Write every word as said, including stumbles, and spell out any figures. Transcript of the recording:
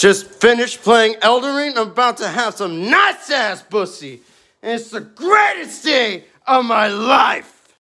Just finished playing Eldenring. I'm about to have some nice ass pussy. And it's the greatest day of my life.